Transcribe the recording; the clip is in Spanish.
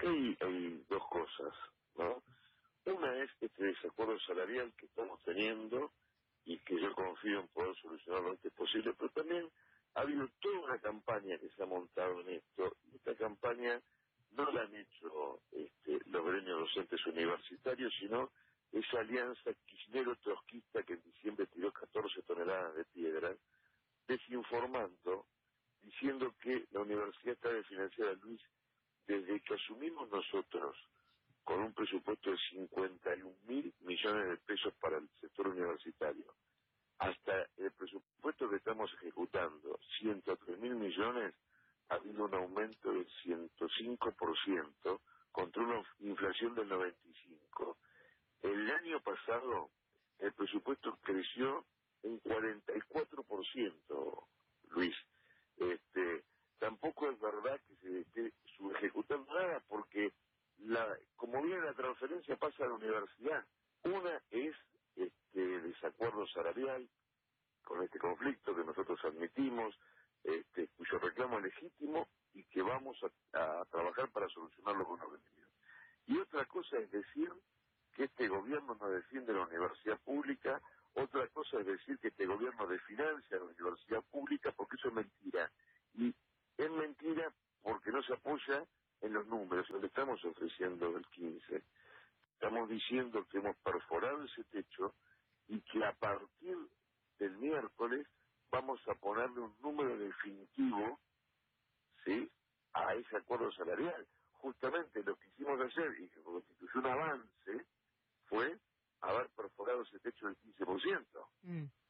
hay dos cosas, ¿no? Una es este desacuerdo salarial que estamos teniendo y que yo confío en poder solucionarlo lo antes posible, pero también ha habido toda una campaña que se ha montado en esto, y esta campaña no la han hecho los gremios docentes universitarios, sino esa alianza kirchnero-trotskista que en diciembre tiró 14 toneladas de piedra, desinformando, diciendo que la universidad está desfinanciada, Luis, desde que asumimos nosotros con un presupuesto de 51.000 millones de pesos para el sector universitario, hasta el presupuesto que estamos ejecutando, 103.000 millones, ha habido un aumento del 105% contra una inflación del 95%. El año pasado el presupuesto creció un 44%, Luis. Tampoco es verdad que se esté subejecutando nada, porque como viene la transferencia pasa a la universidad. Una es desacuerdo salarial con este conflicto que nosotros admitimos, cuyo reclamo es legítimo y que vamos a trabajar para solucionarlo con organización. Y otra cosa es decir que este gobierno no defiende la universidad pública, otra cosa es decir que este gobierno desfinancia la universidad pública, porque eso es mentira. Y es mentira porque no se apoya en los números, lo que estamos ofreciendo el 15. Estamos diciendo que hemos perforado ese techo y que a partir del miércoles vamos a ponerle un número definitivo, ¿sí?, a ese acuerdo salarial. Justamente lo que hicimos ayer y que constituyó un avance fue haber perforado ese techo del 15%.